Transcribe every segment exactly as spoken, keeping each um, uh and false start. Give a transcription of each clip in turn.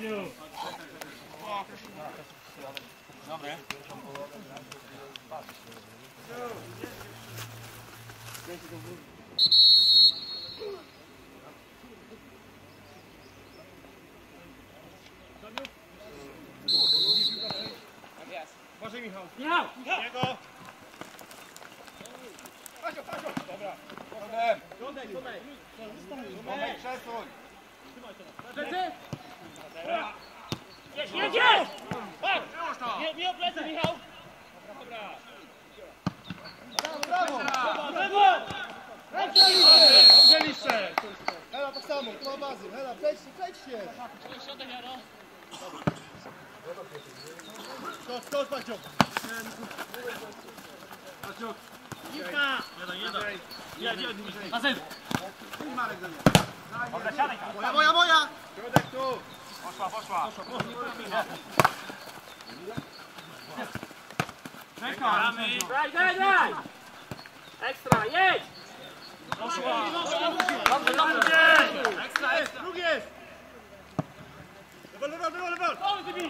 Dobre. Uważaj, Michał. Michał! Jego! Pasio, Pasio! Dobra. Dodaj, dodaj. Dodaj, przesuń. Plecy! Jedź, jedź, jedź! Nie, nie o plecy, Michał! Dobra. Brawo, brawo! Brawo! Dobrze liczę! Hela tak samo, tu ma bazy. Hela, przejdź się, przejdź się! Środek, Jaro. Skocz, skocz, Pacio! Paciuk! Piłka! Jeden, jeden. Jedź, jedź. Bazen! Marek za mnie. Dobra, siadaj tam. Moja, moja, moja! Środek tu! Poszła, poszła. Czekaj! Daj, daj, daj! Ekstra, jedź! Poszła! Dobrze, dobrze! Ekstra, jest, drugi jest! Lewol, lewol, lewol, lewol! O, wybij!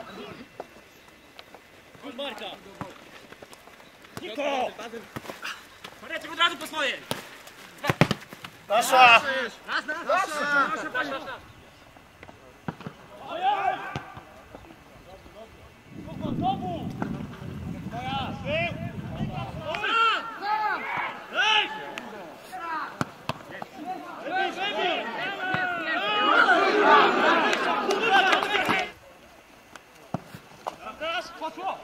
Gol Marka! Niko! Mareczek od razu po swojej! Nasza! Raz, raz, raz! Nasza, nasza, nasza! Ojej! Znowu, znowu! Moja! Ej! Wybij, wybij! Teraz poszło!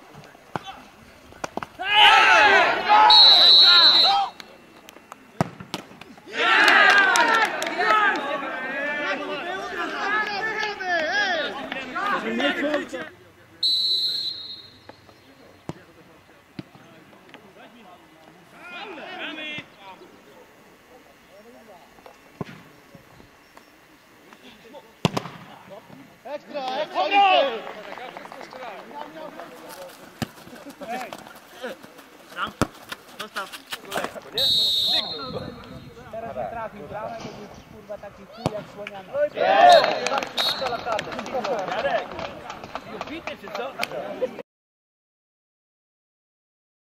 Ekstra, ekstra! Tam, zostaw. Teraz nie trafił bramę, to był kurwa taki chuj jak słoniany. Jarek! Już bity czy co?